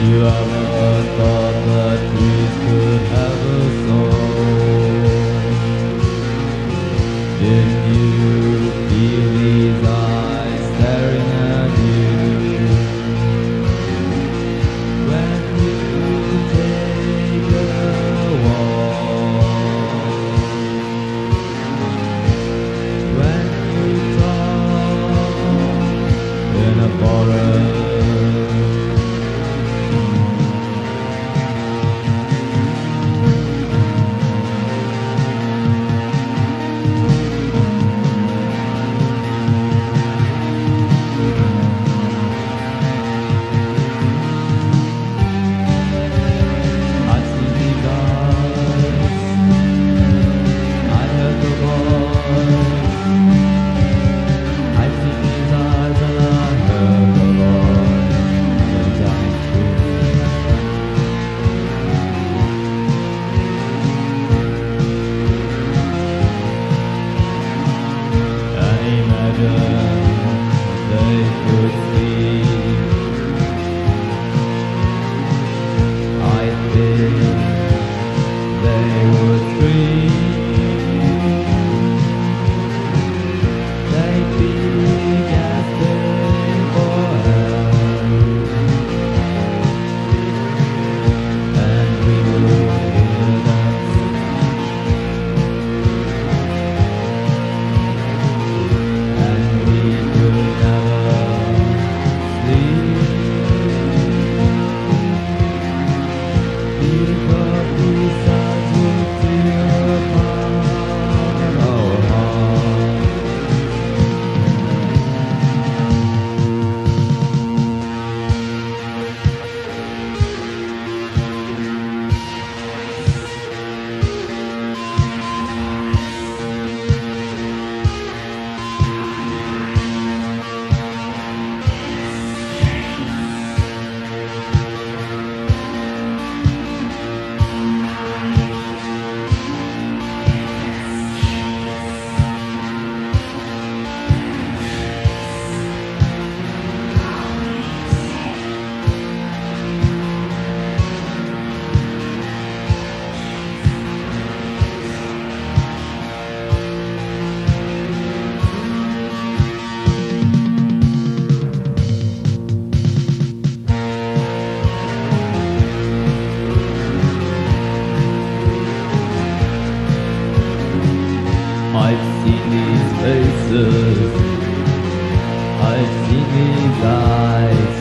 You ever thought that trees could have a soul? Did you feel these eyes staring at you? When you take a walk, when you talk in a forest, they could speak. I think they would scream. They'd be gasping for help, and we would hear them. I've seen these faces, I've seen these eyes.